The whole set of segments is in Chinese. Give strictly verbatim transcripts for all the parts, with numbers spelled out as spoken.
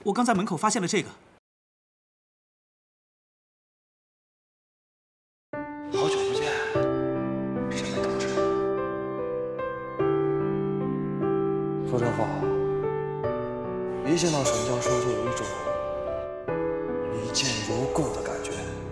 我刚在门口发现了这个。 好久不见，沈美同志。说真话，一见到沈教授就有一种一见如故的感觉。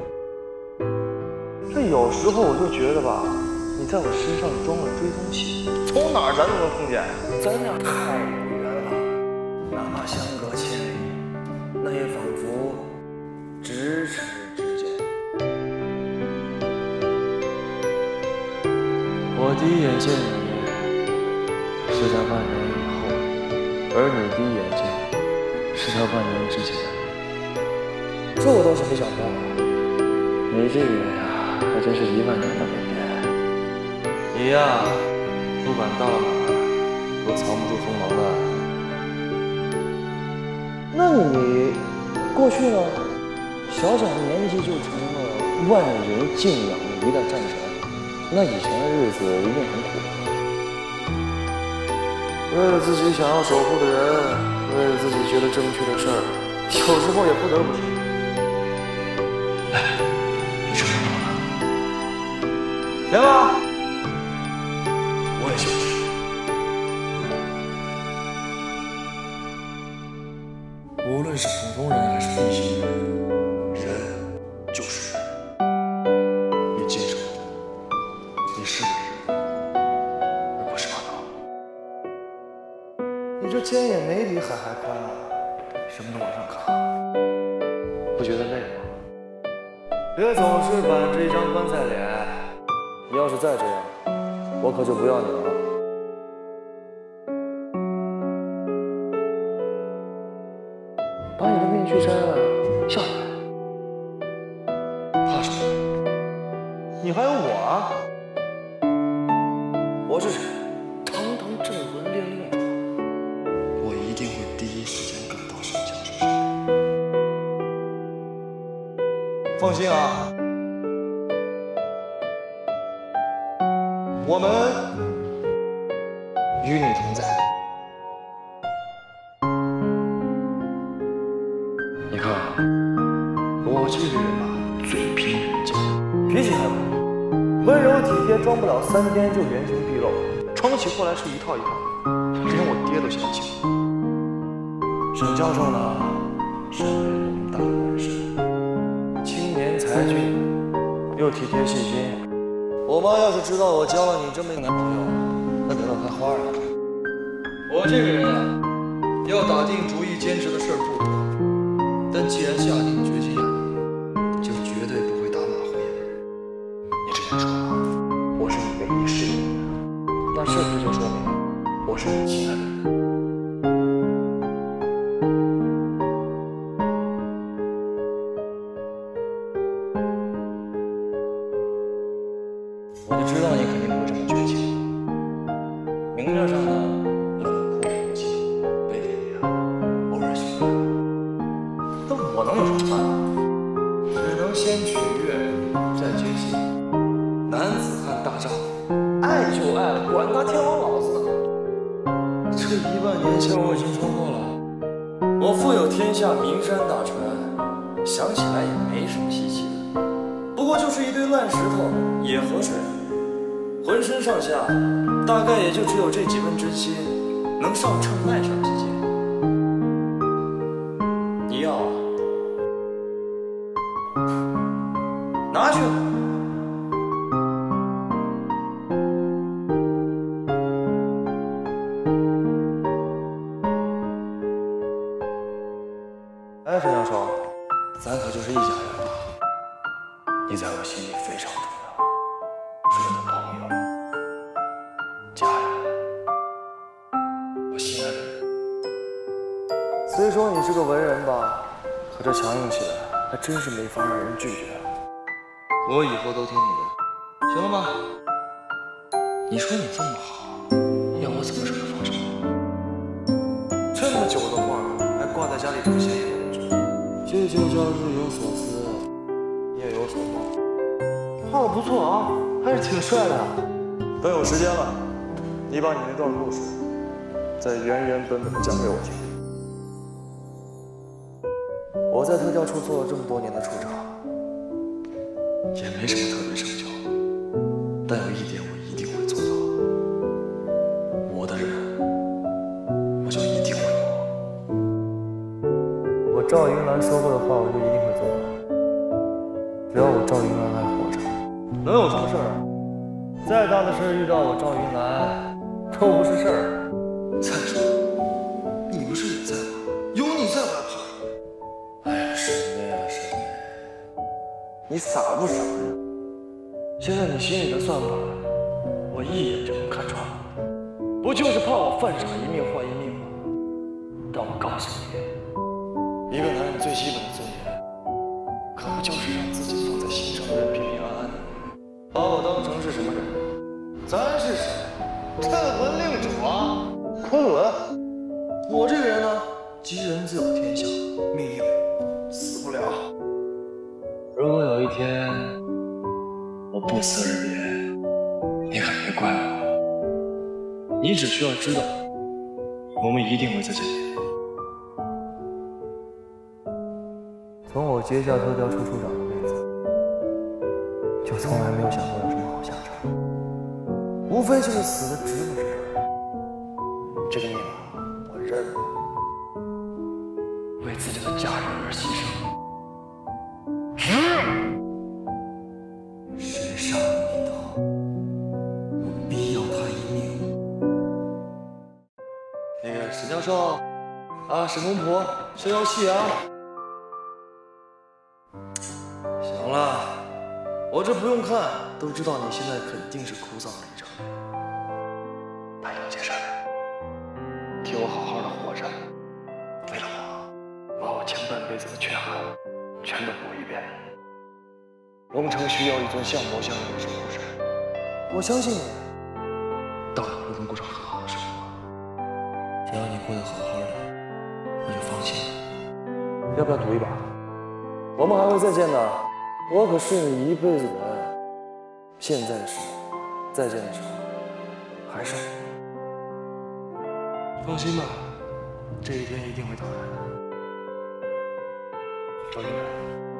这有时候我就觉得吧，你在我身上装了追踪器，从哪儿咱都能碰见。咱俩太有缘了，哪怕相隔千里，那也仿佛咫尺之间。我第一眼见你是在半年以后，而你第一眼见我是在半年之前。这我倒是没想到，你这个人呀，还真是一万年的没变。你呀，不管到了哪儿，都藏不住锋芒的。那你过去呢？小小的年纪就成了万人敬仰的一代战神，那以前的日子一定很苦。为了自己想要守护的人，为了自己觉得正确的事儿，有时候也不得不说。哎，你什么时候呢？行吧，我也休息。无论是普通人还是飞行人，人就是人。你记住，你是个人，而不是马刀。你这肩也没比海还宽啊，什么都往上扛，不觉得累吗？别总是板着一张棺材脸，你要是再这样，我可就不要你了。把你的面具摘了，下来。怕什么？你还有我啊！我是谁？堂堂镇魂炼令者，我一定会第一时间赶到沈教授身边。放心啊，我们与你同在。你看啊，我这个人吧，嘴贫人家，脾气还好，温柔体贴，装不了三天就原形毕露，装起过来是一套一套的，连我爹都嫌弃。沈教授呢，身为龙大门生，青年才俊，又体贴细心。我妈要是知道我交了你这么一个男朋友，那得乐开花了。我这个人啊，要打定主意坚持的事儿不多。但既然下定决心啊，就绝对不会打马虎眼的人。你之前说了，我是你唯一适应的人，那是不是就说明我是你亲爱的人？我就知道你肯定不会这么绝情。明面上呢，冷酷无情，背地里啊，偶尔凶狠。那我能有什么办法？只能先取悦，再决心。男子汉大丈夫，爱就爱了，管他天王老子呢。这一万年前我已经说过了，我富有天下名山大川，想起来也没什么稀奇的，不过就是一堆烂石头、野河水，浑身上下大概也就只有这几分之七能上秤卖上几斤。你要啊？拿去。哎，沈教授，咱可就是一家人了。你在我心里非常重要，是我的朋友、家人，我心爱的人。虽说你是个文人吧，可这强硬起来还真是没法让人拒绝。我以后都听你的，行了吗？你说你这么好，要我怎么舍得放手？这么久的画还挂在家里这么显眼的位置，这就叫日有所思，夜有所梦。画的不错啊，还是挺帅的。等有时间了，你把你那段故事再原原本本的讲给我听。 我在特调处做了这么多年的处长，也没什么特别成就，但有一点我一定会做到：我的人，我就一定会摸。我赵云兰说过的话，我就一定会做到。只要我赵云兰还活着，能有什么事儿？再大的事儿遇到我赵云兰，都不是事儿。再说，你不是也在吗？有你在，我还怕什么？哎呀，沈巍啊，沈巍，你傻不傻呀？现在你心里的算盘，我一眼就能看穿了。不就是怕我犯傻一命换一命吗？但我告诉你，一个男人最基本的尊严，可不就是让自己放在心上的人平平安安的，把我当成是什么人？咱是谁？镇魂令主啊，昆仑。我这个人呢，吉人自有天相，命硬，死不了。如果有一天我不辞而别，你可别怪我。你只需要知道，我们一定会再见面。从我接下特调处处长的位子，就从来没有想过有什么好下场，无非就是死的值不值得。这个命啊，我认了。为自己的家人而牺牲，值。谁杀了你一刀，我必要他一命。那个沈教授啊，沈公婆，消消气啊。行了，我这不用看都知道你现在肯定是哭丧了一场。办有件事儿，替我好好的活着，为了我，把我前半辈子的缺憾全都补一遍。龙城需要一尊像模像样的守护神，我相信你，到老了能过上很好的生活。只要你过得好好的，我就放心了。要不要赌一把？我们还会再见的，我可是你一辈子的爱。现在是，再见的时候还是我。放心吧，这一天一定会到来的。赵云兰。